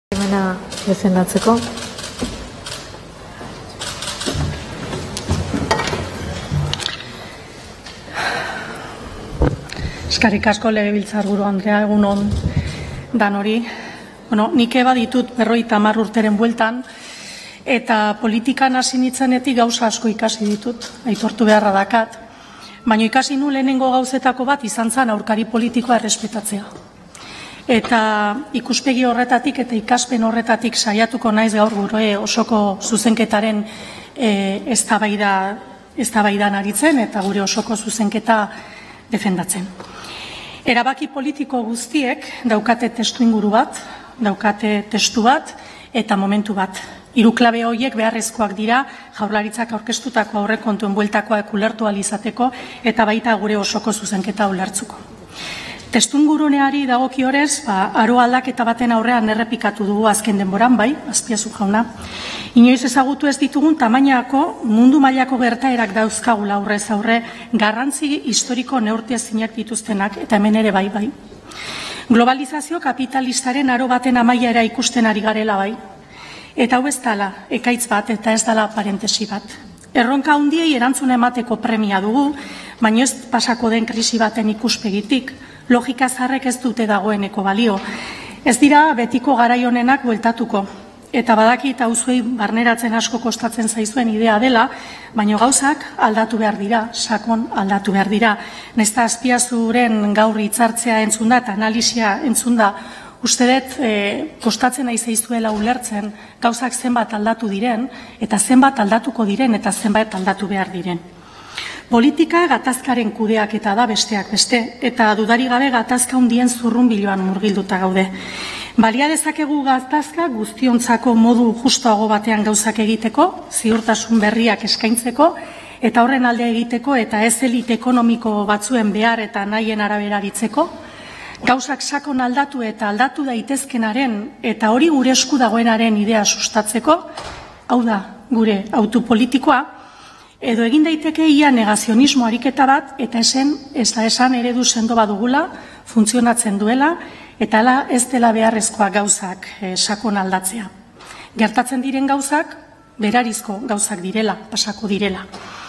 Ekimena defendatzeko. Eskerrik asko legebiltzarburu Andrea, egun on danori. Nik ditut 50 urteren bueltan, eta politikan hasi nintzenetik gauza asko ikasi ditut, aitortu beharra dakat. Baina ikasi nu lehenengo gauzetako bat izan zen aurkari politikoa errespetatzea. Eta ikuspegi horretatik eta ikaspen horretatik saiatuko naiz gaur gure osoko zuzenketaren eztabaidan aritzen eta gure osoko zuzenketa defendatzen. Erabaki politiko guztiek daukate testuinguru bat, daukate testu bat eta momentu bat. Hiru klabe horiek beharrezkoak dira Jaurlaritzak aurkeztutako aurrekontuen bueltakoak ulertu ahal izateko eta baita gure osoko zuzenketa ulertzuko. Testuinguruneari dagokiorez, aro aldaketa baten aurrean errepikatu dugu azken denboran, bai, Azpiazu jauna. Inoiz ezagutu ez ditugun tamainako mundu mailako gertaerak dauzkagula aurrez aurre, garrantzi historiko neurtiezinak dituztenak, eta hemen ere bai. Globalizazio kapitalistaren aro baten amaiera ikusten ari garela bai. Eta hau ez dala, ekaitz bat eta ez dala parentesi bat. Erronka handiei erantzuna emateko premia dugu, baina ez pasako den krisi baten ikuspegitik, logika zaharrek ez dute dagoeneko balio. Ez dira betiko garai honenak bueltatuko. Eta badakit auzuei barneratzen asko kostatzen zaizuen idea dela, baina gauzak aldatu behar dira, sakon aldatu behar dira. Naizta Azpiazuren gaur hitzartzea entzunda eta analisia entzunda, uste dut kostatzen nahi zaizuela ulertzen gauzak zenbat aldatu diren, eta zenbat aldatuko diren, eta zenbat aldatu behar diren. Politika gatazkaren kudeaketa da besteak beste, eta dudari gabe gatazka handien zurrunbiloan murgilduta gaude. Balia dezakegu gatazka guztiontzako modu justuago batean gauzak egiteko, ziurtasun berriak eskaintzeko, eta horren alde egiteko, eta ez elite ekonomiko batzuen behar eta nahien arabera aritzeko, gauzak sakon aldatu eta aldatu daitezkenaren, eta hori gure esku dagoenaren idea sustatzeko, hau da gure autu politikoa, edo egin daiteke ia negazionismo ariketa bat, eta esan eredu sendo badugula, funtzionatzen duela, eta hala ez dela beharrezkoa gauzak sakon aldatzea. Gertatzen diren gauzak, berarizko gauzak direla, pasako direla,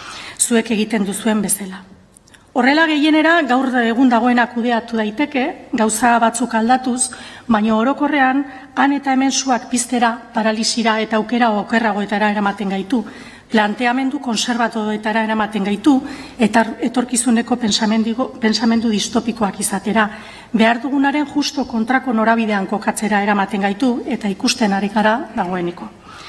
zuek egiten duzuen bezala. Horrela gehienera gaur egun dagoena kudeatu daiteke, gauza batzuk aldatuz, baina orokorrean han eta hemen suak piztera, paralisira eta aukera okerragoetara eramaten gaitu, planteamendu konservatoetara eramaten gaitu eta etorkizuneko pensamendu distopikoak izatera. Behar dugunaren justo kontrako norabidean kokatzera eramaten gaitu eta ikusten ari gara dagoeneko.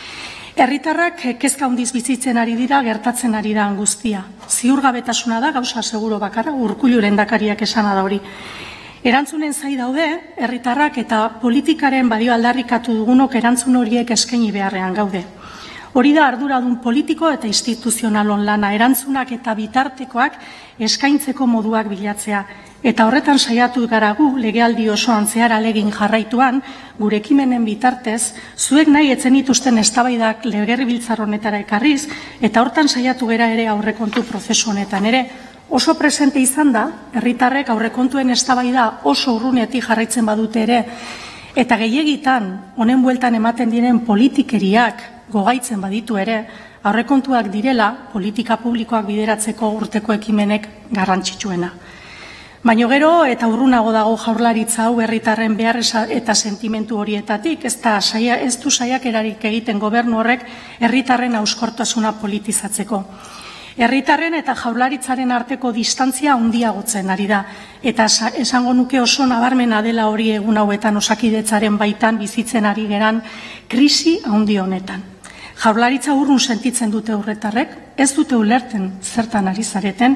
Herritarrak kezka handiz bizitzen ari dira, gertatzen ari da guztia. Ziurgabetasuna da gauza seguro bakarra, Urkullu lehendakariak esana da hori. Erantzunen zai daude, herritarrak eta politikaren badio aldarrikatu dugunok erantzun horiek eskaini beharrean gaude. Hori da arduradun politiko eta instituzionalon lana, erantzunak eta bitartekoak eskaintzeko moduak bilatzea. Eta horretan saiatu gara gu, legealdi osoan zehar alegin jarraituan, gure ekimenen bitartez, zuek nahi etzen dituzten eztabaidak legebiltzar honetara ekarriz, eta hortan saiatu gera ere aurrekontu prozesu honetan ere. Oso presente izan da, herritarrek aurrekontuen eztabaida oso urrunetik jarraitzen badute ere, eta gehiegitan honen bueltan ematen diren politikeriak gogaitzen baditu ere, aurrekontuak direla politika publikoak bideratzeko urteko ekimenek garrantzitsuena. Baina gero eta urrunago dago Jaurlaritza hau herritarren behar eta sentimentu horietatik, ez du saiakerarik egiten gobernu horrek herritarren hauskortasuna politizatzeko. Herritarren eta Jaurlaritzaren arteko distantzia handiagotzen ari da, eta esango nuke oso nabarmena dela hori egun hauetan Osakidetzaren baitan bizitzen ari geran krisi handi honetan. Jaurlaritza urrun sentitzen dute horretarrek, ez dute ulerten zertan ari zareten,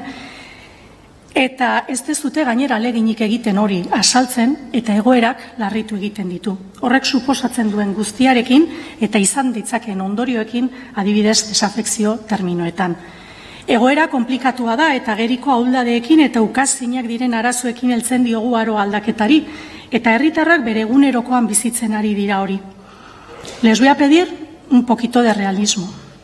eta ez dezute gainera aleginik egiten hori asaltzen eta egoerak larritu egiten ditu. Horrek suposatzen duen guztiarekin eta izan ditzakeen ondorioekin adibidez desafekzio terminoetan. Egoera konplikatua da eta geriko ahuldadeekin eta ukazinak diren arazoekin heltzen diogu aro aldaketari, eta herritarrak bere egunerokoan bizitzen ari dira hori. Les voy a pedir un poquito de realismo.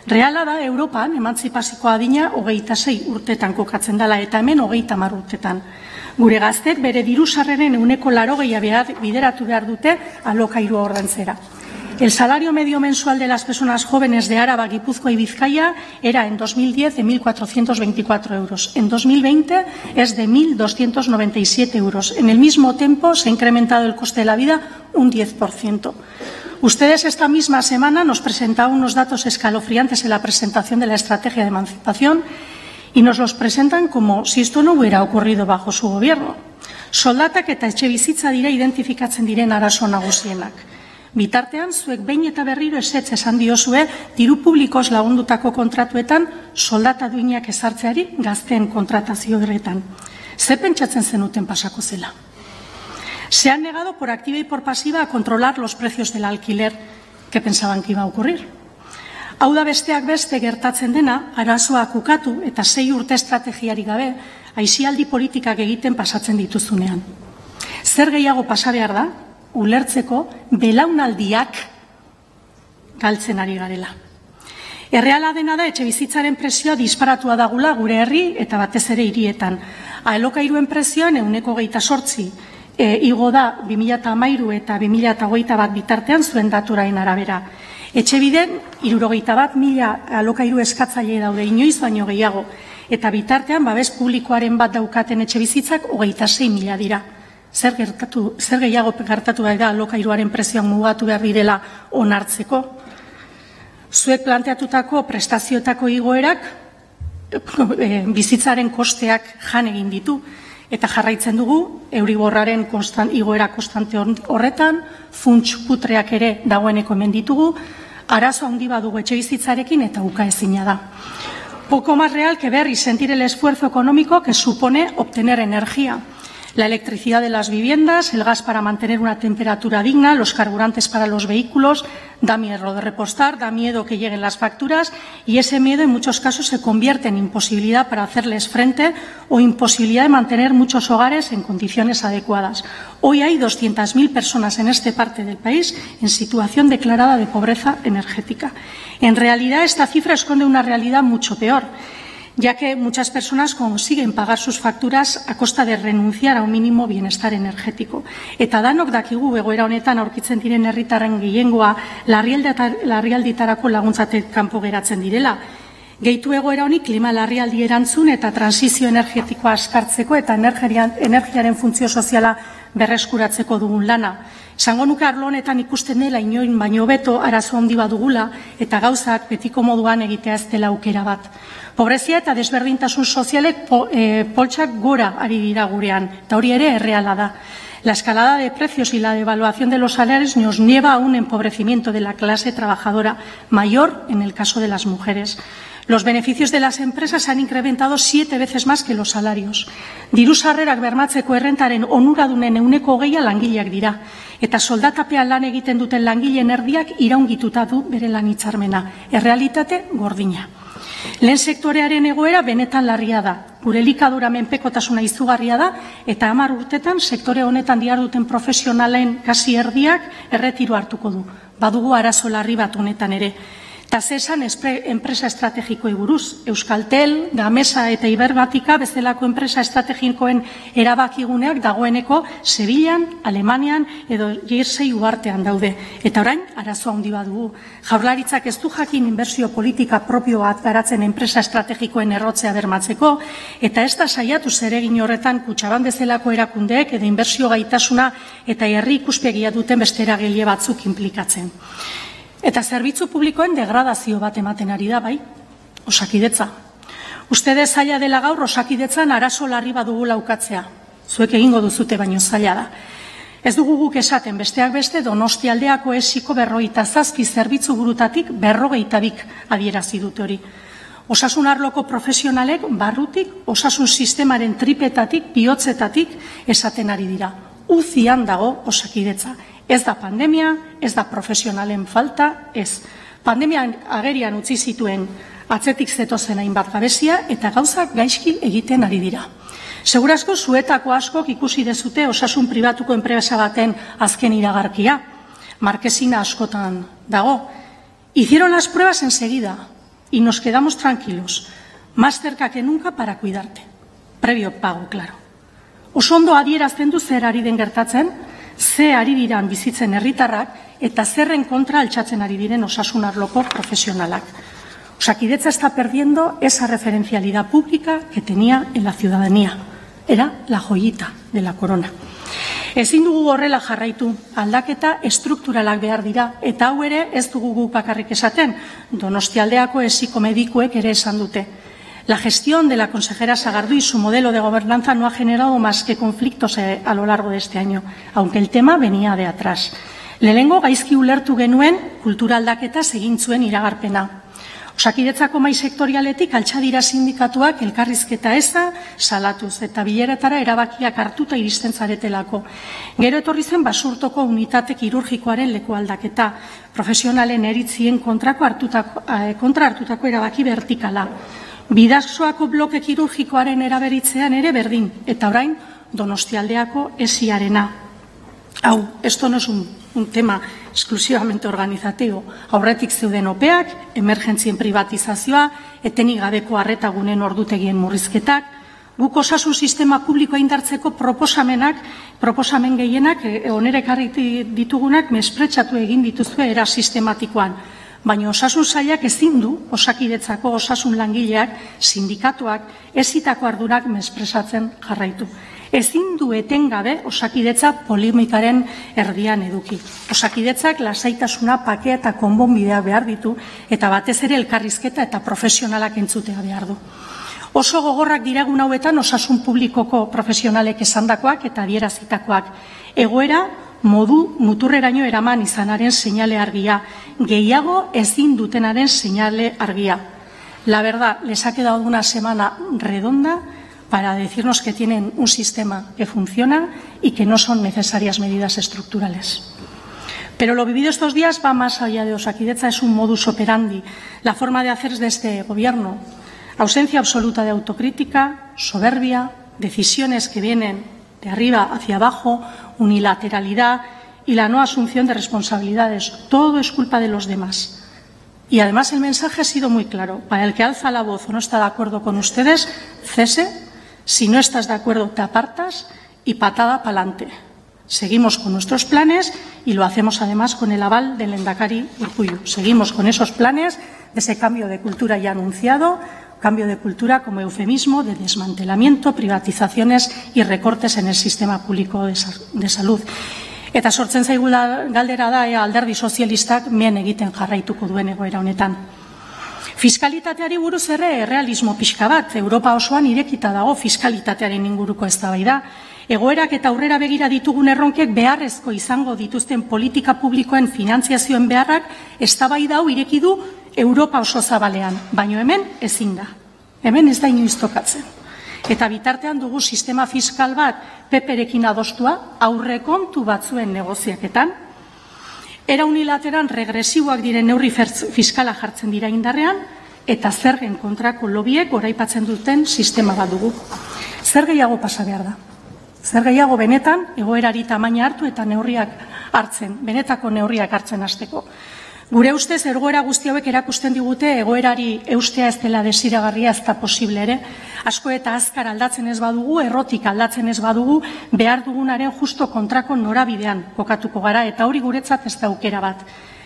Reala da, Europan, emantzipaziko adina 26 urtetan kokatzen dela, eta hemen 30 urtetan. Gure gaztek bere diru-sarreren 80% bideratu behar dute alokairua ordaintzera. El salario medio mensual de las personas jóvenes de Araba, Guipúzcoa y Vizcaya era en 2010 de 1.424 euros. En 2020 es de 1.297 euros. En el mismo tiempo se ha incrementado el coste de la vida un 10%. Ustedes esta misma semana nos presentaban unos datos escalofriantes en la presentación de la estrategia de emancipación y nos los presentan como si esto no hubiera ocurrido bajo su gobierno. Soldatak eta etxebizitza dira identifikatzen diren arazo nagusienak. Bitartean, zuek behin eta berriro ezetz esan diozue diru publikoz lagundutako kontratuetan soldata duinak ezartzeari gazteen kontratazio horretan. Ze pentsatzen zenuten pasako zela? Se han negado por activa y por pasiva a controlar los precios del alquiler que pensaban que iba a ocurrir. Hau da besteak beste gertatzen dena, arazoak ukatu eta 6 urte estrategiari gabe, aisialdi politikak egiten pasatzen dituzunean. Zer gehiago pasa behar da? Ulertzeko belaunaldiak galtzen ari garela. Erreala dena da etxebizitzaren prezioa disparatua dagula gure herri eta batez ere hirietan. Alokairuen prezioan 28% igo da 2013 eta 2021 bitartean zuen daturain arabera. Etxebiden 61.000 alokairu eskatzaile daude inoiz baino gehiago eta bitartean babes publikoaren bat daukaten etxebizitzak 26.000 dira. Zer gehiago gertatu da alokairuaren prezioan mugatu behar direla onartzeko. Zuek planteatutako prestazioetako igoerak bizitzaren kosteak jan egin ditu eta jarraitzen dugu Euriborraren igoera konstante horretan, funts putreak ere dagoeneko hemen ditugu, arazo handi badugu etxebizitzarekin eta ukaezina da. Poco más real que ver y sentir el esfuerzo económico que supone obtener energía. La electricidad de las viviendas, el gas para mantener una temperatura digna, los carburantes para los vehículos, da miedo de repostar, da miedo que lleguen las facturas y ese miedo en muchos casos se convierte en imposibilidad para hacerles frente o imposibilidad de mantener muchos hogares en condiciones adecuadas. Hoy hay 200.000 personas en esta parte del país en situación declarada de pobreza energética. En realidad, esta cifra esconde una realidad mucho peor, ya que muchas personas consiguen pagar sus facturas a costa de renunciar a un mínimo bienestar energético. Eta danok dakigu egoera honetan aurkitzen diren herritarren gehiengoa larrialditarako laguntzatik kanpo geratzen direla. Gehitu egoera honi klima larrialdi erantzun eta transizio energetikoa askartzeko eta energiaren funtzio soziala berreskuratzeko dugun lana. Esango nuke arlo honetan ikusten dela inoin baino hobeto arazo handi badugula eta gauzak betiko moduan egitea ez dela aukera bat. Pobrezia eta desberdintasun sozialek poltsak gora ari dira gurean, eta hori ere erreala da. La escalada de precios y la devaluación de los salarios nos lleva a un empobrecimiento de la clase trabajadora, mayor en el caso de las mujeres. Los beneficios de las empresas han incrementado 7 veces más que los salarios. Diru-sarrerak bermatzeko errentaren onuradunen 20% langileak dira. Eta soldatapean lan egiten duten langileen erdiak iraungituta du bere lan hitzarmena. Errealitate gordina. Lehen sektorearen egoera benetan larria da. Gure elikadura menpekotasuna izugarria da eta 10 urtetan sektore honetan diharduten profesionalen kasi erdiak erretiro hartuko du. Badugu arazo larri bat honetan ere. Eta zesan enpresa estrategikoei buruz, Euskaltel, Gamesa eta Iberbatika bezalako enpresa estrategikoen erabakiguneak dagoeneko Sevillan, Alemanian edo Jersey uhartean daude. Eta orain, arazo handi badugu. Jaurlaritzak ez du jakin inbertsio politika propio bat garatzen enpresa estrategikoen errotzea bermatzeko, eta ez da saiatu zeregin horretan Kutxabank bezalako erakundeek edo inbertsio gaitasuna eta herri ikuspegia duten beste eragile batzuk inplikatzen. Eta zerbitzu publikoen degradazio bat ematen ari da, bai, Osakidetza. Ustedes zaila dela gaur Osakidetzan arazo larri badugu laukatzea. Zuek egingo duzute baino zaila da. Ez dugu guk esaten besteak beste Donostialdeako esiko 57 zerbitzu burutatik 52 adierazi dute hori. Osasun arloko profesionalek barrutik, osasun sistemaren tripetatik, bihotzetatik esaten ari dira. Uzian dago Osakidetza. Ez da pandemia, ez da profesionalen falta, ez. Pandemian agerian utzi zituen atzetik zetozen hainbat gabezia eta gauzak gaizki egiten ari dira. Segurazko zuetako askok ikusi dezute osasun pribatuko enpresa baten azken iragarkia. Markesina askotan dago. Hicieron las pruebas enseguida. y nos quedamos tranquilos, más cerca que nunca para cuidarte. Previo pago, claro. Oso ondo adierazten du zer ari den gertatzen, ze ari diran bizitzen herritarrak eta zerren kontra altxatzen ari diren osasun arloko profesionalak. Osakidetza está perdiendo esa referencialidad pública que tenía en la ciudadanía. Era la joyita de la corona. Ezin dugu horrela jarraitu, aldaketa estrukturalak behar dira, eta hau ere ez dugu guk bakarrik esaten, Donostialdeako esiko medikuek ere esan dute. La gestión de la consejera Sagardui y su modelo de gobernanza no ha generado más que conflictos a lo largo de este año, aunque el tema venía de atrás. Lehenengo gaizki ulertu genuen kultura aldaketaz egin zuen iragarpena. Osakidetzako mahai sektorialetik altxa dira sindikatuak elkarrizketa eza salatuz eta bileretara erabakiak hartuta iristen zaretelako. Gero etorri zen Basurtoko unitate kirurgikoaren leku aldaketa, profesionalen eritzien kontra hartutako erabaki vertikala. Bidasoako bloke kirurgikoaren eraberitzean ere berdin, eta orain Donostialdeako esiarena. Esto no es un tema exclusivamente organizativo. Aurretik zeuden opeak, emergentzien privatizazioa, etenik gabeko arretagunen ordutegien murrizketak, guk osasun sistema publikoa indartzeko proposamen gehienak, onera ekarri ditugunak, mespretsatu egin dituzue era sistematikoan. Baina osasun sailak ezin du Osakidetzako osasun langileak, sindikatuak, ezitako ardurak mespresatzen jarraitu. Ezin du etengabe Osakidetza polemikaren erdian eduki. Osakidetzak lasaitasuna, pakea eta konponbidea behar ditu, eta batez ere elkarrizketa eta profesionalak entzutea behar du. Oso gogorrak diragun hauetan osasun publikoko profesionalek esandakoak eta adierazitakoak. Egoera modu muturreraino eraman izanaren seinale argia, gehiago ezin dutenaren seinale argia. La verdad, les ha quedado una semana redonda para decirnos que tienen un sistema que funciona y que no son necesarias medidas estructurales. Pero lo vivido estos días va más allá de Osakidetza, es un modus operandi, la forma de hacer de este gobierno. Ausencia absoluta de autocrítica, soberbia, decisiones que vienen de arriba hacia abajo, unilateralidad y la no asunción de responsabilidades. Todo es culpa de los demás. Y además el mensaje ha sido muy claro. Para el que alza la voz o no está de acuerdo con ustedes, cese. Si no estás de acuerdo, te apartas y patada para adelante. Seguimos con nuestros planes y lo hacemos además con el aval del Lehendakari Urkullu. Seguimos con esos planes de ese cambio de cultura ya anunciado, cambio de cultura como eufemismo de desmantelamiento, privatizaciones y recortes en el sistema público de salud. Eta sortzen zaigu galdera da alderdi sozialistak men egiten jarraituko duen egoera honetan. Fiskalitateari buruz ere errealismo pixka bat, Europa osoan irekita dago fiskalitatearen inguruko eztabaida. Egoerak eta aurrera begira ditugun erronkek beharrezko izango dituzten politika publikoen finantziazioen beharrak eztabaida hau ireki du Europa oso zabalean, baino hemen ezin da. Hemen ez da inoiz tokatzen. Eta bitartean dugu sistema fiskal bat PPrekin adostua aurrekontu batzuen negoziaketan. Era unilateran regresiboak diren neurri fiskala jartzen dira indarrean eta zergen kontrako lobiek goraipatzen duten sistema bat dugu. Zer gehiago pasa behar da? Zer gehiago benetan egoerari tamaina hartu eta neurriak hartzen, benetako neurriak hartzen hasteko. Gure ustez, egoera guzti hauek erakusten digute egoerari eustea ez dela desiragarria, ez da posible ere. Asko eta azkar aldatzen ez badugu, errotik aldatzen ez badugu, behar dugunaren justo kontrako norabidean kokatuko gara, eta hori guretzat ez da aukera bat.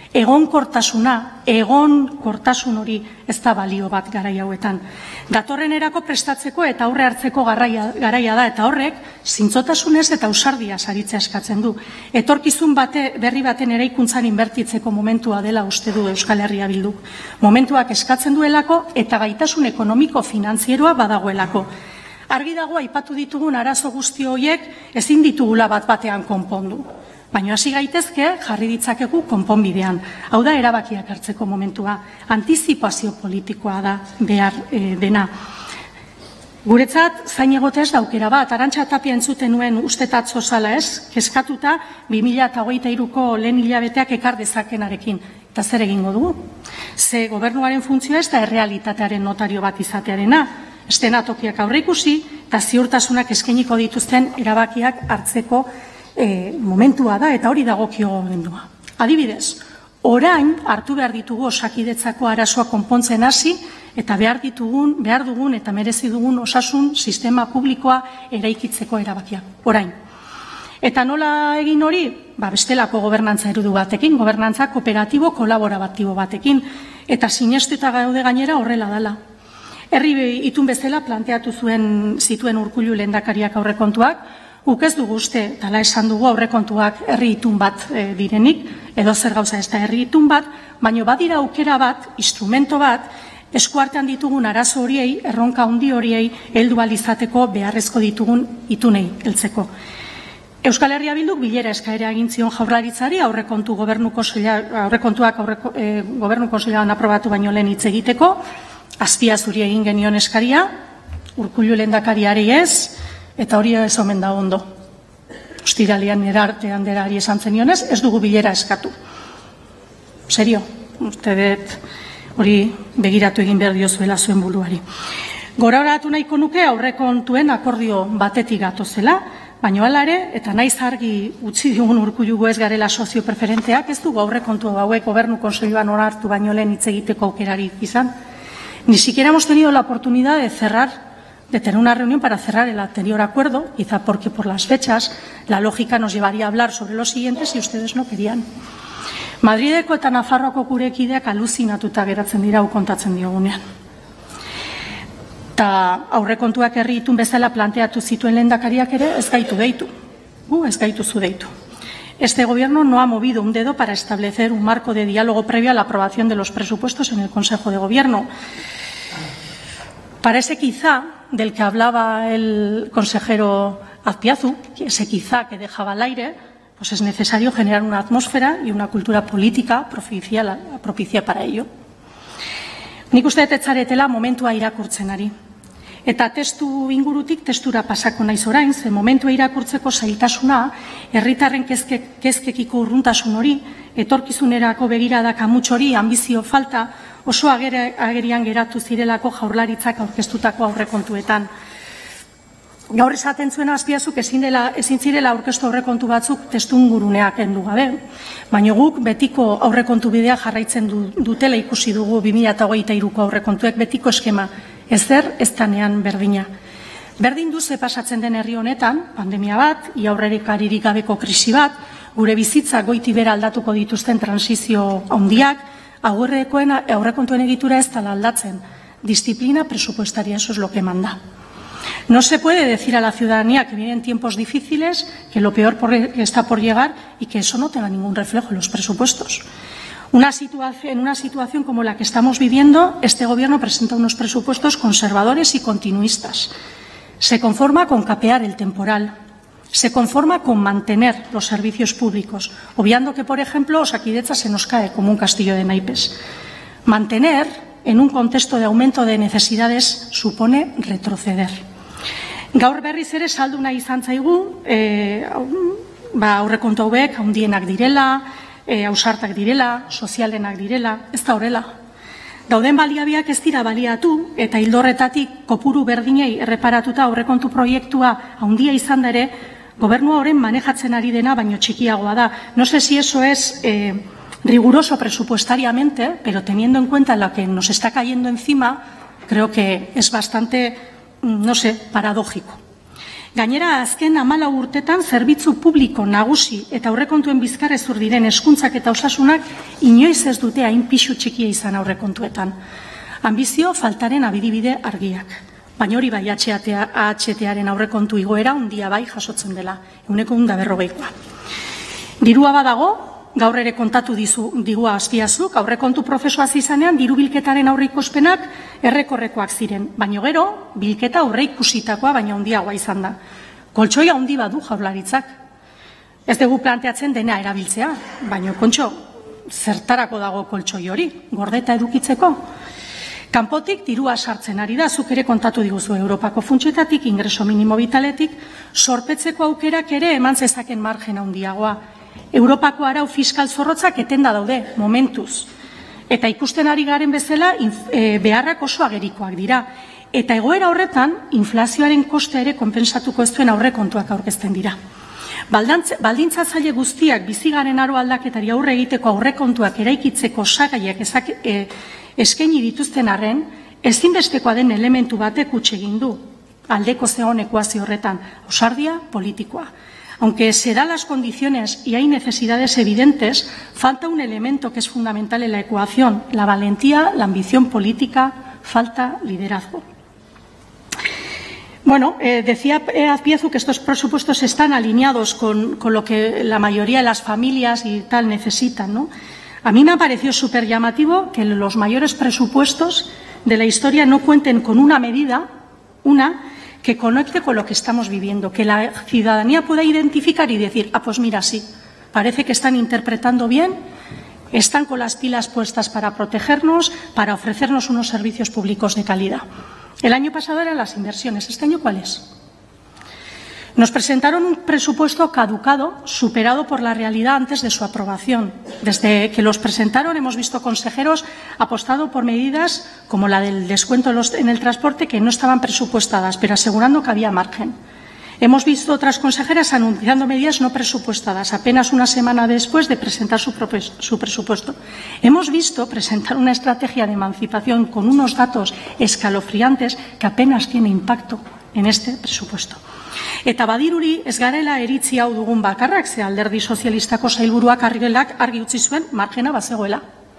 Egonkortasun hori ez da balio bat garai hauetan. Datorren erako prestatzeko eta aurre hartzeko garaia da, eta horrek zintzotasunez eta ausardia saritzea eskatzen du. Etorkizun berri baten eraikuntzan inbertitzeko momentua dela uste du Euskal Herria Bilduk. Momentuak eskatzen duelako eta gaitasun ekonomiko finantzieroa badagoelako. Argi dago aipatu ditugun arazo guzti horiek ezin ditugula bat batean konpondu. Baina hasi gaitezke jarri ditzakegu konponbidean. Hau da erabakiak hartzeko momentua. Antizipazio politikoa da behar dena. Guretzat zain egote ez da aukera bat. Arantxa Tapia entzuten nuen ustetatzo zala ez, kezkatuta 2023ko lehen hilabeteak ekar dezakenarekin. Eta zer egingo dugu? Ze gobernuaren funtzioa ez da errealitatearen notario bat izatearena. Eszenatokiak aurreikusi eta ziurtasunak eskainiko dituzten erabakiak hartzeko momentua da, eta hori dagokio gobernua. Adibidez, Orain hartu behar ditugu Osakidetzako arazoa konpontzen hasi eta behar dugun eta merezi dugun osasun sistema publikoa eraikitzeko erabakia. Orain. Eta nola egin hori? Bestelako gobernantza eredu batekin, gobernantza kooperatibo kolaboratibo batekin, eta sinestuta gaude gainera horrela dela. Herri itun bezala planteatu zituen Urkullu lehendakariak aurrekontuak, guk ez dugu uste, tala esan dugu aurrekontuak herri itun bat direnik, edo zer gauza ez da herri itun bat, baina badira aukera bat, instrumento bat, eskuartean ditugun arazo horiei, erronka handi horiei, heldu ahal izateko beharrezko ditugun itunei heltzeko. Euskal Herria Bilduk bilera eskaera egin zion Jaurlaritzari aurrekontuak Gobernu Kontseiluan aprobatu baino lehen hitz egiteko, Azpiazuri egin genion eskaria, Urkullu lehendakariari ez, eta hori ez omen da ondo. Ostiralean Erarte anderari esan zenionez, ez dugu bilera eskatu. Serio, uste dut hori begiratu egin behar diozuela zuen buruari. Gogoratu nahiko nuke aurrekontuen akordio batetik gatozela, baina hala ere, eta naiz argi utzi digun Urkullu ez garela sozio preferenteak, ez dugu aurrekontu hauek Gobernu Kontseiluan onartu baino lehen hitz egiteko aukerarik izan. Ni siquiera hemos tenido la oportunidad de tener una reunión para cerrar el anterior acuerdo, quizá porque por las fechas la lógica nos llevaría a hablar sobre los siguientes y ustedes no querían. Madrideko eta Nafarroako gurekideak aluzinatuta geratzen dira hau kontatzen diogunean. Eta aurrekontuak herri itun bezala planteatu zituen lehendakariak ere ez gaitu deitu. Ez gaituzu deitu. Este gobierno no ha movido un dedo para establecer un marco de diálogo previo a la aprobación de los presupuestos en el Consejo de Gobierno. Para ese quizá del que hablaba el consejero Azpiazu, ese quizá que dejaba al aire, pues es necesario generar una atmósfera y una cultura política propicia para ello. Nik uste dut ez zaretela momentua irakurtzen ari. Eta testu ingurutik testura pasako naiz orain, ze momentua irakurtzeko zailtasuna, herritarren kezkekiko urruntasun hori, etorkizunerako begiradak amuts hori, ambizio falta, oso agerian geratu zirelako Jaurlaritzak aurkeztutako aurrekontuetan. Gaur esaten zuen Azpiazuk ezin zirela aurkeztu aurrekontu batzuk testu inguruneak kendu gabe, baina guk betiko aurrekontu bidea jarraitzen dutela ikusi dugu 2023ko aurrekontuek betiko eskema. Ezer ez danean berdina. Berdin duze pasatzen den herri honetan, pandemia bat, aurrekaririk gabeko krisi bat, gure bizitza goiti bera aldatuko dituzten transizio handiak, aurrekontuen egitura ez dela aldatzen. Disciplina presupuestaria, eso es lo que manda. No se puede decir a la ciudadanía que vienen tiempos difíciles, que lo peor está por llegar y que eso no tenga ningún reflejo en los presupuestos. En una situación como la que estamos viviendo, este gobierno presenta unos presupuestos conservadores y continuistas. Se conforma con capear el temporal. Se conforma con mantener los servicios públicos, obviando que, por ejemplo, Osakidetza se nos cae como un castillo de naipes. Mantener, en un contexto de aumento de necesidades, supone retroceder. Gaur berriz ere saldu nahi izan zaigu, aurrekontu hauek handienak direla, ausartak direla, sozialenak direla, ez da horrela. Dauden baliabiak ez dira baliatu eta ildo horretatik kopuru berdinei erreparatuta aurrekontu proiektua handia izan da ere, gobernua horren manejatzen ari dena baino txikiagoa da. No sé si eso es riguroso presupuestariamente, pero teniendo en cuenta lo que nos está cayendo encima, creo que es bastante, no sé, paradójico. Gainera, azken 14 urtetan zerbitzu publiko nagusi eta aurrekontuen bizkarrezur diren hezkuntzak eta osasunak inoiz ez dute hain pisu txikia izan aurrekontuetan. Ambizio faltaren abidibide argiak. Baina hori bai AHT-aren aurrekontu igoera handia bai jasotzen dela, 140koa. Dirua badago, gaur ere kontatu digu Azpiazuk, aurrekontu prozesuaz izanean dirubilketaren aurreikuspenak errekorrekoak ziren, baina gero bilketa aurreikusitakoa baina handiagoa izan da. Koltxoia handi badu Jaurlaritzak. Ez dugu planteatzen dena erabiltzea, baina kontxo, zertarako dago koltxoi hori, gordeta edukitzeko? Kanpotik dirua sartzen ari da, zuk ere kontatu diguzu Europako funtsetatik, ingreso minimo vitaletik, sorpetzeko aukerak ere eman zezaken margen handiagoa. Europako arau fiskal zorrotzak etenda daude, momentuz. Eta ikusten ari garen bezala, beharrak oso agerikoak dira. Eta egoera horretan, inflazioaren koste ere konpensatuko ez duen aurrekontuak aurkezten dira. Baldintzatzaile guztiak bizigaren aro aldaketari aurre egiteko aurrekontuak eraikitzeko osagaiak eskaini dituzten arren, ezinbestekoa den elementu batek huts egin du aldeko zeon ekuazio horretan, ausardia politikoa. Aunque se dan las condiciones y hay necesidades evidentes, falta un elemento que es fundamental en la ecuación, la valentía, la ambición política, falta liderazgo. Bueno, decía Azpiazu que estos presupuestos están alineados con lo que la mayoría de las familias y tal necesitan, ¿no? A mí me ha parecido súper llamativo que los mayores presupuestos de la historia no cuenten con una medida, que conecte con lo que estamos viviendo, que la ciudadanía pueda identificar y decir, pues mira, sí, parece que están interpretando bien, están con las pilas puestas para protegernos, para ofrecernos unos servicios públicos de calidad. El año pasado eran las inversiones, ¿este año cuál es? Nos presentaron un presupuesto caducado, superado por la realidad antes de su aprobación. Desde que los presentaron hemos visto consejeros apostando por medidas como la del descuento en el transporte que no estaban presupuestadas, pero asegurando que había margen. Hemos visto otras consejeras anunciando medidas no presupuestadas apenas una semana después de presentar su presupuesto. Hemos visto presentar una estrategia de emancipación con unos datos escalofriantes que apenas tiene impacto en este presupuesto. Eta badiruri ez garela iritzi hau dugun bakarrak, ze Alderdi Sozialistako sailburuak argi utzi zuen margena bazegoela.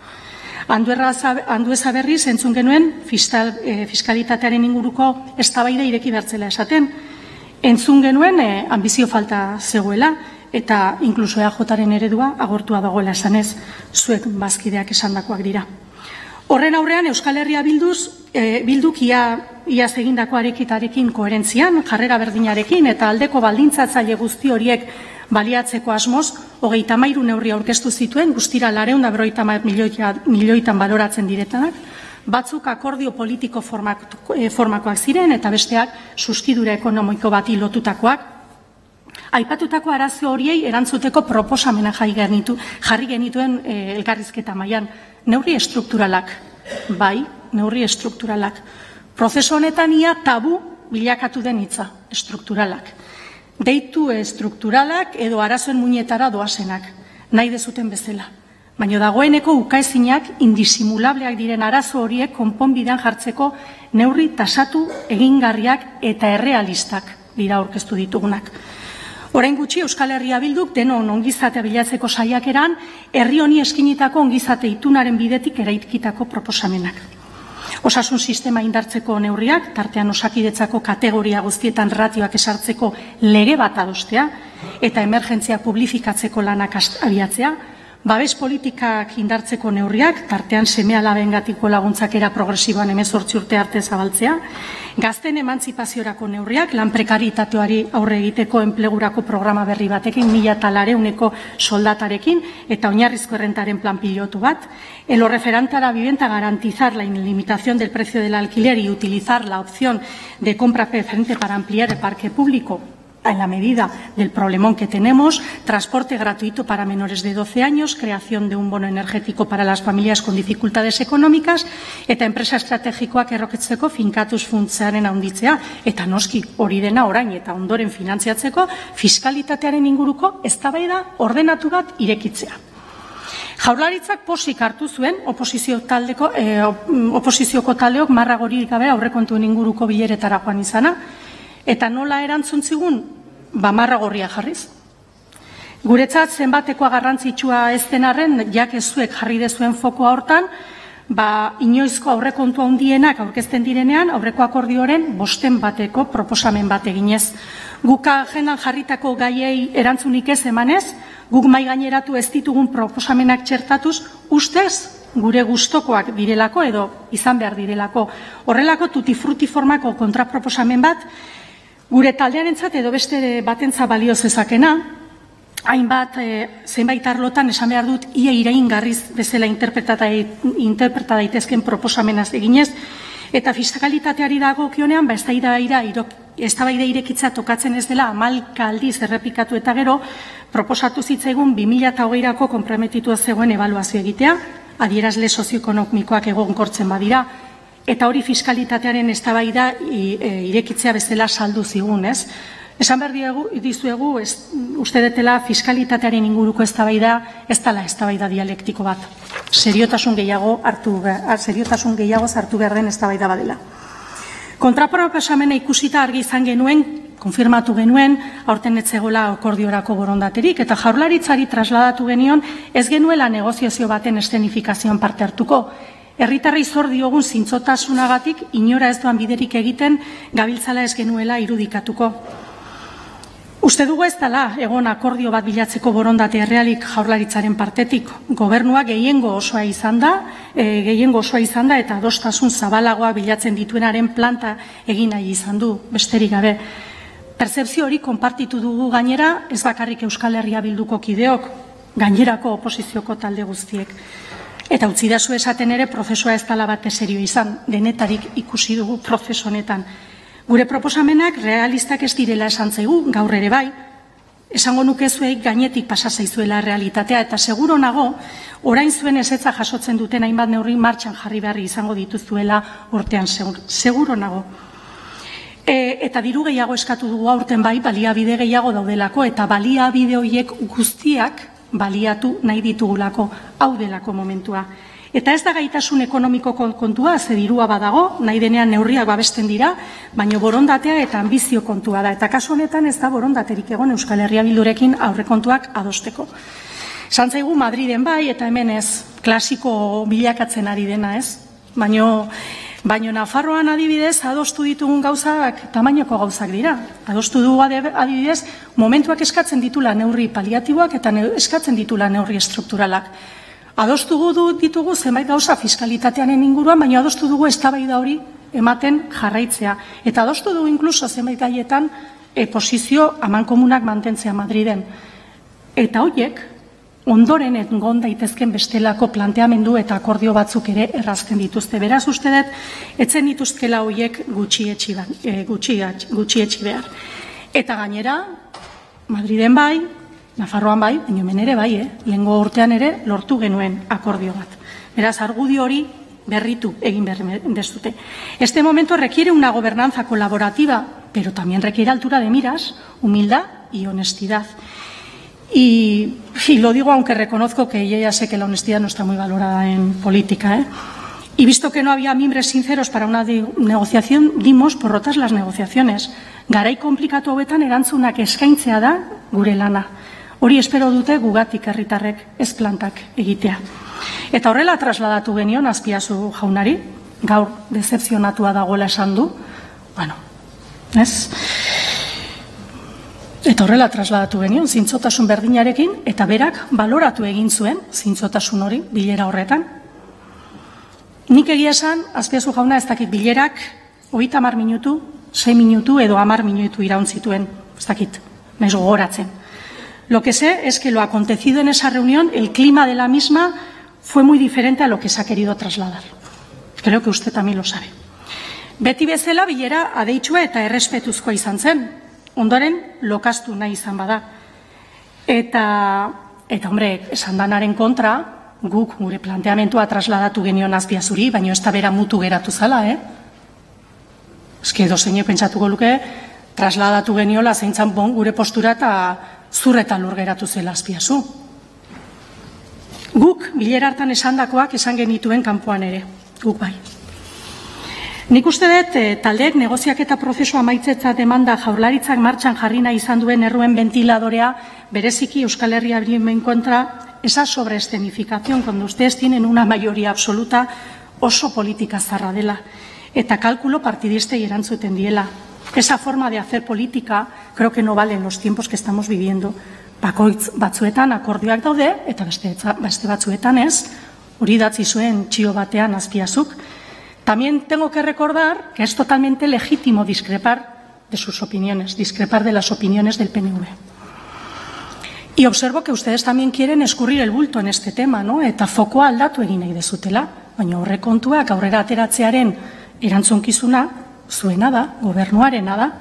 Andueza berriz entzun genuen fiskalitatearen inguruko eztabaida ireki bertzela esaten. Entzun genuen ambizio falta zegoela eta inkluso EAJaren eredua agortua dagoela esanez, zuek bazkideak esandakoak dira. Horren aurrean Euskal Herria Bilduk iaz egindako arekitarekin koherentzian, jarrera berdinarekin eta aldeko baldintzatzaile guzti horiek baliatzeko asmoz, 33 neurri aurkeztu zituen, guztira 450 milioitan baloratzen diretanak, batzuk akordio politiko formakoak ziren eta besteak zuzkidura ekonomiko bati lotutakoak. Aipatutako arazo horiei erantzuteko proposamena jarri genituen elkarrizketa mailan. Neurri estrukturalak, bai, neurri estrukturalak. Prozesu honetan ia tabu bilakatu den hitza, estrukturalak. Deitu estrukturalak edo arazoen muinetara doazenak, nahi dezuten bezala. Baina dagoeneko ukaezinak indisimulableak diren arazo horiek konponbidean jartzeko neurri tasatu egingarriak eta errealistak dira aurkeztu ditugunak. Orain gutxi Euskal Herria Bilduk denon ongizatea bilatzeko saiakeran herri honi eskinitako ongizate itunaren bidetik eraikitako proposamenak. Osasun sistema indartzeko neurriak, tartean Osakidetzako kategoria guztietan ratioak esartzeko lege bat adostea eta emergentzia publifikatzeko lanak abiatzea, babes politikak indartzeko neurriak, tartean seme-alabengatiko laguntzak era progresiboan 18 urte arte zabaltzea, gazten emantzipaziorako neurriak, lan prekaritateari aurre egiteko enplegurako programa berri batekin, 1.400 soldatarekin, eta oinarrizko errentaren plan pilotu bat, en lo referente a la vivienda, garantizar la limitación del precio del alquiler y utilizar la opción de compra preferente para ampliar el parque público, en la medida del problemón que tenemos, transporte gratuito para menores de 12 años, creación de un bono energético para las familias con dificultades económicas, eta enpresa estrategikoak erroketzeko finkatuz funtsaren handitzea, eta noski hori dena orain eta ondoren finantziatzeko fiskalitatearen inguruko eztabaida ordenatu bat irekitzea. Jaurlaritzak posik hartu zuen oposizioko taldeok marragorik gabe aurrekontuen inguruko bileretara joan izana, eta nola erantzun zigun? Marra gorria jarriz. Guretzat zenbatekoa garrantzitsua ez den arren, zuek jarri dezuen fokoa hortan, inoizko aurrekontu handienak aurkezten direnean, aurreko akordioren 5 proposamen bat eginez. Guk agendan jarritako gaiei erantzunik ez emanez, guk mai gaineratu ez ditugun proposamenak txertatuz, ustez gure gustokoak direlako edo izan behar direlako. Horrelako tutti-frutti formako kontraproposamen bat, gure taldearentzat edo beste batentzat balio zezakena, zenbait arlotan esan behar dut ia iraingarriz bezala interpreta daitezken proposamenaz eginez, eta fiskalitateari dagokionean eztabaida irekitza tokatzen ez dela 11 aldiz errepikatu eta gero proposatu zitzaigun 2020rako konprometitua zegoen ebaluazio egitea, adierazle sozioekonomikoak egonkortzen badira, eta hori fiskalitatearen eztabaida irekitzea bezala saldu zigun, ez? Esan behar dizuegu, uste detela fiskalitatearen inguruko eztabaida ez dela eztabaida dialektiko bat. Seriotasun gehiagoz hartu behar den eztabaida badela. Kontraproposamena ikusita argi izan genuen, konfirmatu genuen, aurten ez zegoela akordiorako borondaterik, eta Jaurlaritzari trasladatu genion ez genuela negoziazio baten eszenifikazioan parte hartuko. Herritarrei zor diogun zintzotasunagatik inora ez doan biderik egiten gabiltzala ez genuela irudikatuko. Uste dugu ez dela egon akordio bat bilatzeko borondate errealik Jaurlaritzaren partetik. Gobernua gehiengo osoa izan da eta adostasun zabalagoa bilatzen dituenaren planta egin nahi izan du, besterik gabe. Pertzepzio hori konpartitu dugu gainera, ez bakarrik Euskal Herria Bilduko kideok, gainerako oposizioko talde guztiek. Eta utzidazu esaten ere, prozesua ez dela bat serio izan, denetarik ikusi dugu prozesu honetan. Gure proposamenak realistak ez direla esan zaigu, gaur ere bai, esango nuke zuei gainetik pasa zaizuela realitatea, eta seguro nago, orain zuen ezetza jasotzen duten hainbat neurri martxan jarri beharri izango dituzuela urtean, seguro nago. Eta diru gehiago eskatu dugu aurten bai, baliabide gehiago daudelako, eta baliabide horiek guztiak baliatu nahi ditugulako, hau delako momentua. Eta ez da gaitasun ekonomiko kontua, ze dirua badago, nahi denean neurriak babesten dira, baina borondatea eta ambizio kontua da. Eta kasu honetan ez da borondaterik egon Euskal Herria Bildurekin aurrekontuak adosteko. Esan zaigu Madriden bai, eta hemen ez, klasiko bilakatzen ari dena ez, baina Nafarroan adibidez adostu ditugun gauzak tamainoko gauzak dira. Adostu dugu adibidez momentuak eskatzen ditula neurri paliatiboak eta eskatzen ditula neurri estrukturalak. Adostu ditugu zenbait gauza fiskalitatearen inguruan, baina adostu dugu eztabaida hori ematen jarraitzea. Eta adostu dugu inkluso zenbait gaietan posizio amankomunak mantentzea Madriden. Eta horiek ondoren egon daitezken bestelako planteamendu eta akordio batzuk ere errazten dituzte. Beraz uste dut, etzen dituzkela horiek gutxietsi behar. Eta gainera, Madriden bai, Nafarroan bai, baina hemen ere bai, lehengo urtean ere lortu genuen akordio bat. Beraz, argudio hori berritu egin behar dezute. Este momento requiere una gobernanza colaborativa, pero también requiere altura de miras, humildad y honestidad. Y lo digo aunque reconozco que yo ya sé que la honestidad no está muy valorada en política, Y visto que no había mimbres sinceros para una negociación, dimos por rotas las negociaciones. Garai konplikatu hauetan erantzunak eskaintzea da gure lana. Hori espero dute gugatik herritarrek ez plantak egitea. Eta horrela trasladatu genion Azpiazu jaunari, gaur dezepzionatua dagoela esan du, Eta horrela trasladatu genion, zintzotasun berdinarekin, eta berak baloratu egin zuen zintzotasun hori bilera horretan. Nik egia esan, Azpiazu jauna ez dakit bilerak 30 minutu, 6 minutu edo 10 minutu iraun zituen, ez dakit, naiz gogoratzen. Lo que sé es que lo acontecido en esa reunión, el clima de la misma, fue muy diferente a lo que se ha querido trasladar. Creo que usted también lo sabe. Beti bezala bilera adeitsua eta errespetuzkoa izan zen. Ondoren, lokaztu nahi izan bada. Eta hombre, esan danaren kontra, guk gure planteamentua trasladatu genion Azpiazuri, baina ez da bera mutu geratu zala, Eske dozeine pentsatuko luke, trasladatu geniola zeintzan gure postura eta zur eta lur geratu zela Azpiazu. Guk, bilera hartan esandakoak esan genituen kanpoan ere, guk bai. Nik uste dut, taldeek negoziaketa prozesua amaitzetzat emanda Jaurlaritzak martxan jarri nahi izan duen erruen ventiladorea, bereziki Euskal Herria Bilduren kontra, esa sobreescenificación, cuando ustedes tienen una mayoría absoluta, oso politika zarra dela, eta kalkulo partidistei erantzuten diela. Esa forma de hacer política creo que no vale en los tiempos que estamos viviendo. Bakoitz batzuetan akordioak daude, eta beste batzuetan ez, hori datzi zuen txio batean Azpiazuk. También tengo que recordar que es totalmente legítimo discrepar de sus opiniones, discrepar de las opiniones del PNV. Y observo que ustedes también quieren escurrir el bulto en este tema, Eta fokoa aldatu egin nahi dezutela, baina aurrekontuak aurrera ateratzearen erantzunkizuna zuena da, gobernuarena da.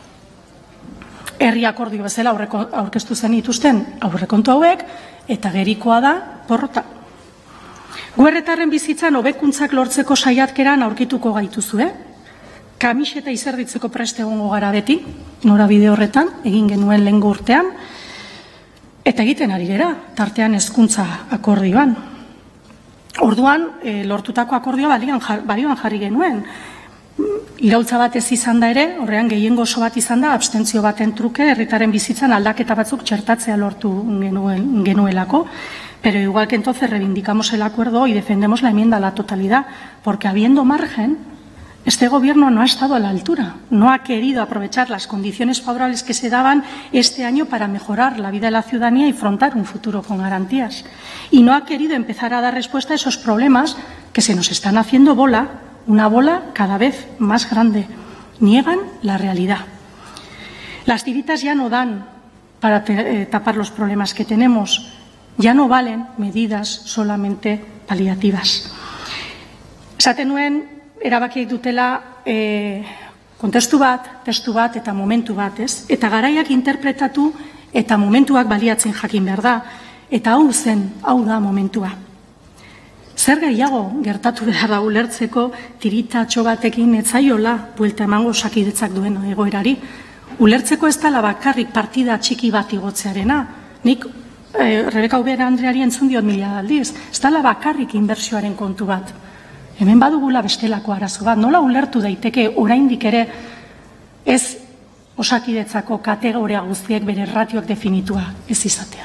Herri akordio bezala aurkeztu zen dituzten aurrekontu hauek, eta gerikoa da porrota. Gu herritarren bizitzan hobekuntzak lortzeko saiatkeran aurkituko gaituzue, Kamiseta izerditzeko preste egongo gara beti, norabide horretan, egin genuen lehengo urtean, eta egiten ari gera, tartean hezkuntza akordioan. Orduan, lortutako akordioa balioan jarri genuen. Iraultza bat ez izan da ere, horrean gehiengo oso bat izan da, abstentzio baten truke, herritarren bizitzan aldaketa batzuk txertatzea lortu genuelako. Pero igual que entonces reivindicamos el acuerdo y defendemos la enmienda a la totalidad, porque habiendo margen, este gobierno no ha estado a la altura, no ha querido aprovechar las condiciones favorables que se daban este año para mejorar la vida de la ciudadanía y afrontar un futuro con garantías. Y no ha querido empezar a dar respuesta a esos problemas que se nos están haciendo bola, una bola cada vez más grande. Niegan la realidad. Las tiritas ya no dan para tapar los problemas que tenemos. Ya no valen medidas solamente paliativas. Esaten nuen, erabakiak dutela kontestu bat, testu bat eta momentu bat, ez? Eta garaiak interpretatu eta momentuak baliatzen jakin behar da. Eta hau da momentua. Zer gehiago gertatu behar da ulertzeko tiritatxo batekin etzaiola buelta emango Osakidetzak duen egoerari. Ulertzeko ez dela bakarrik partida txiki bat igotzearena. Nik Rebeka Ubera Andreari entzun diot 1000 aldiz. Ez dela bakarrik inbertsioaren kontu bat. Hemen badugula bestelako arazo bat. Nola ulertu daiteke oraindik ere ez Osakidetzako kategoria guztiek bere ratioak definitua ez izatea.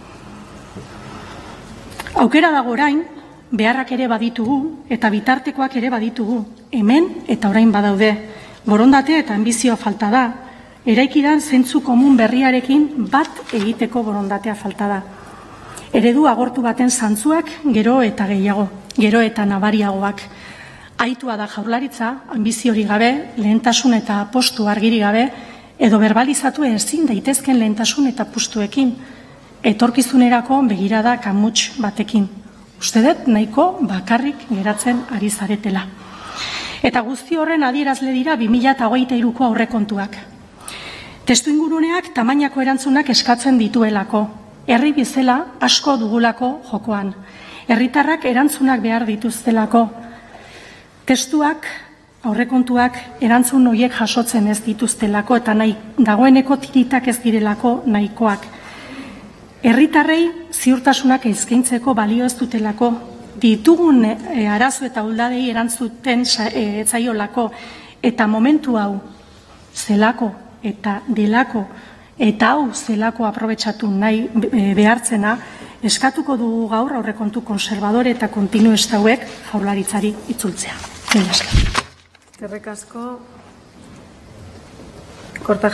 Aukera dago orain, beharrak ere baditugu eta bitartekoak ere baditugu. Hemen eta orain badaude. Borondatea eta anbizioa falta da. Eraikidan zentzu komun berriarekin bat egiteko borondatea falta da. Eredu agortu baten zantzuak gero eta gehiago, gero eta nabariagoak. Aitua da Jaurlaritza, anbiziori gabe, lehentasun eta apostu argiri gabe, edo berbalizatu ezin daitezken lehentasun eta apustuekin, etorkizunerako begirada kamuts batekin. Uste dut nahiko bakarrik geratzen ari zaretela. Eta guzti horren adierazle dira 2023ko aurrekontuak. Testu inguruneak tamainako erantzunak eskatzen dituelako. Herri bezala asko dugulako jokoan. Herritarrak erantzunak behar dituztelako. Testuak, aurrekontuak erantzun horiek jasotzen ez dituztelako eta dagoeneko tiritak ez direlako nahikoak. Herritarrei ziurtasunak eskaintzeko balio ez dutelako. Ditugun arazo eta uldadei erantzuten zaiolako eta momentu hau zelako eta delako eta hau zelako aprobetxatu nahi behartzena eskatuko dugu gaur aurrekontu konservadore eta kontinuista hauek Jaurlaritzari itzultzea. Eskerrik asko.